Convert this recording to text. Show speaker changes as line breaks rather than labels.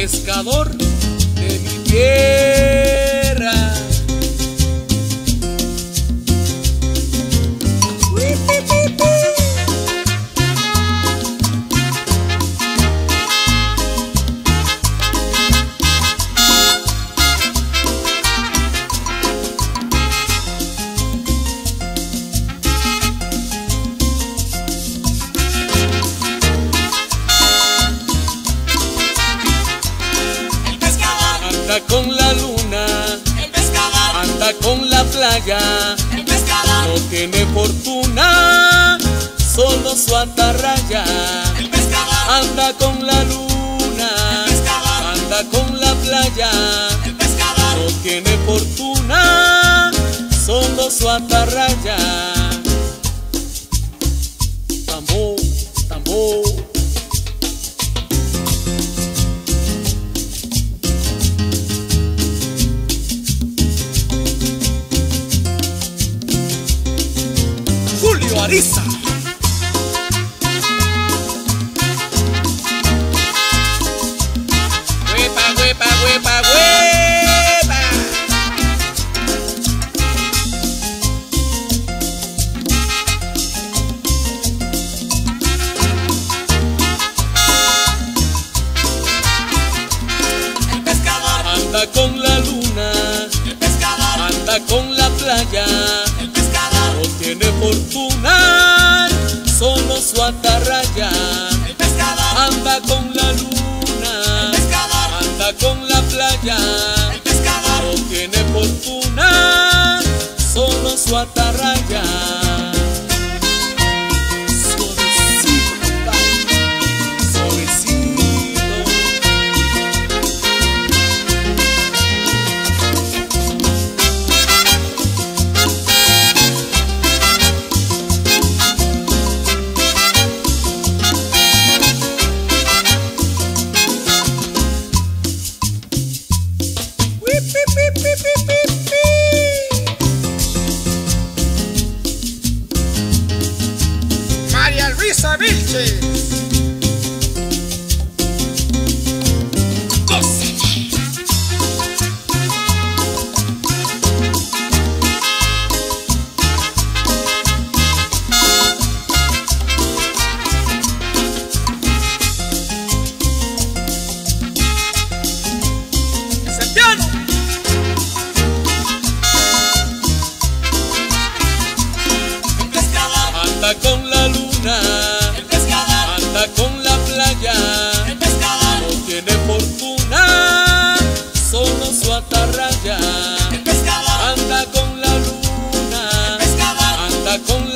pescador de mi tierra. Anda con la luna,
El pescador,
anda con la playa,
el pescador,
no tiene fortuna, solo su atarraya.
el pescador,
Anda con la luna,
el pescador,
anda con la playa,
el pescador,
no tiene fortuna, solo su atarraya. Tambor, tambor. Julio Ariza. Huepa, huepa, huepa, huepa.
el pescador,
Anda con la luna,
el pescador,
anda con la playa,
el pescador,
no tiene fortuna, solo su atarraya.
el pescador,
Anda con la luna,
el pescador,
anda con la playa,
el pescador,
no tiene fortuna, solo su atarraya. Suavecito, compadre, suavecito.
María Luisa Vilches.
¡Ese piano!
el pescador,
Anda con la luna,
el pescador,
anda con la playa,
el pescador,
no tiene fortuna, solo su atarraya.
el pescador,
Anda con la luna,
el pescador,
anda con